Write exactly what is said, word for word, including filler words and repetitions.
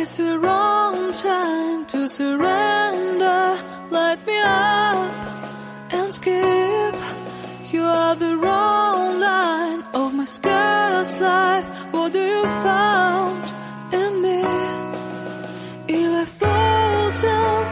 It's the wrong time to surrender. Light me up and skip. You are the wrong line of my scarce life. What do you found in me? If I fall down